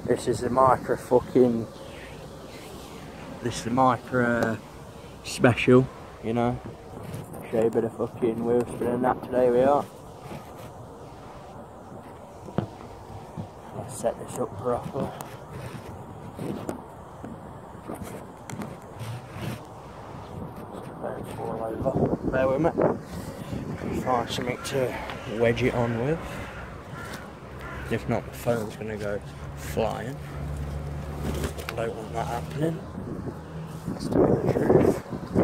This is the Micra fucking. This is the Micra special, you know. Show you a bit of fucking wheel spin and that. Today we are. Let's set this up properly. Don't fall over. Bear with me. Find something to wedge it on with. If not, the phone's going to go flying. I don't want that happening. Let's tell you the truth.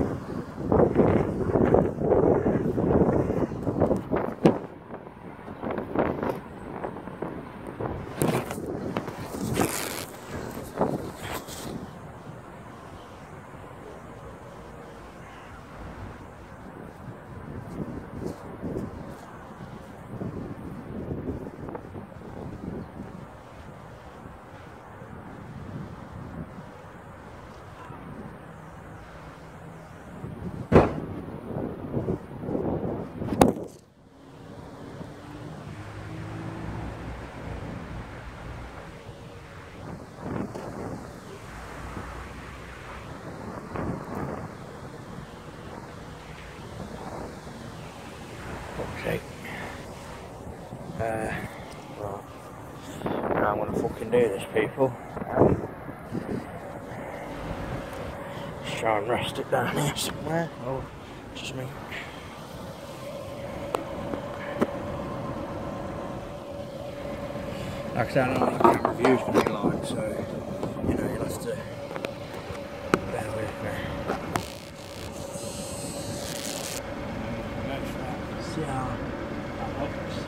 Okay. Right. Now I'm gonna fucking do this, people. Let's try and rest it down here somewhere. Oh, just me. Like I said, I don't know what the camera view's gonna be like, so you know you'll have to bear with me. See how that looks.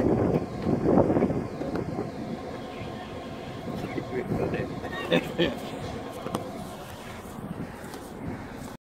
Yeah.